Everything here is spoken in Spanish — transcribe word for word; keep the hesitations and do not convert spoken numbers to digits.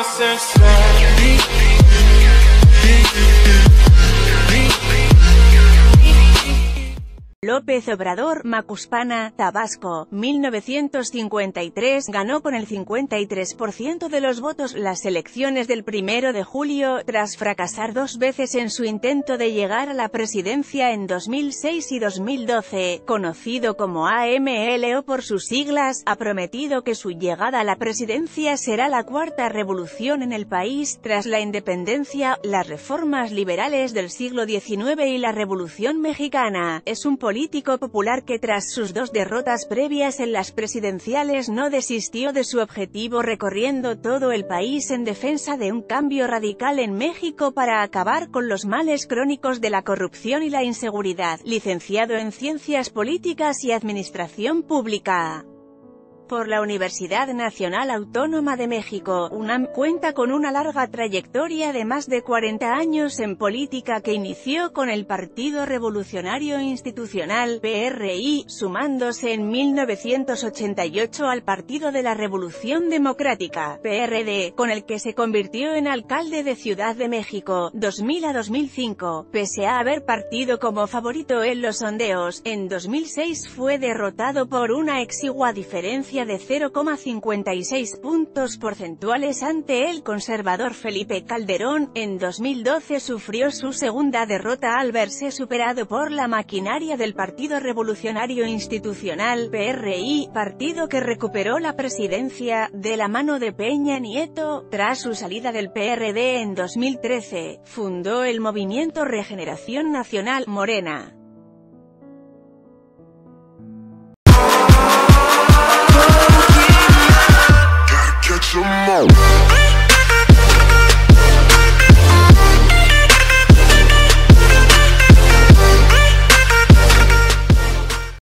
López Obrador, Macuspana, Tabasco, mil novecientos cincuenta y tres, ganó con el cincuenta y tres por ciento de los votos las elecciones del primero de julio, tras fracasar dos veces en su intento de llegar a la presidencia en dos mil seis y dos mil doce. Conocido como A M L O por sus siglas, ha prometido que su llegada a la presidencia será la cuarta revolución en el país, tras la independencia, las reformas liberales del siglo diecinueve y la Revolución Mexicana. Es un político popular que tras sus dos derrotas previas en las presidenciales no desistió de su objetivo, recorriendo todo el país en defensa de un cambio radical en México para acabar con los males crónicos de la corrupción y la inseguridad. Licenciado en Ciencias Políticas y Administración Pública por la Universidad Nacional Autónoma de México, UNAM, cuenta con una larga trayectoria de más de cuarenta años en política que inició con el Partido Revolucionario Institucional, P R I, sumándose en mil novecientos ochenta y ocho al Partido de la Revolución Democrática, P R D, con el que se convirtió en alcalde de Ciudad de México, dos mil a dos mil cinco, pese a haber partido como favorito en los sondeos. En dos mil seis fue derrotado por una exigua diferencia de cero coma cincuenta y seis puntos porcentuales ante el conservador Felipe Calderón. En dos mil doce sufrió su segunda derrota al verse superado por la maquinaria del Partido Revolucionario Institucional, P R I, partido que recuperó la presidencia, de la mano de Peña Nieto. Tras su salida del P R D en dos mil trece, fundó el movimiento Regeneración Nacional, Morena. Catch 'em all.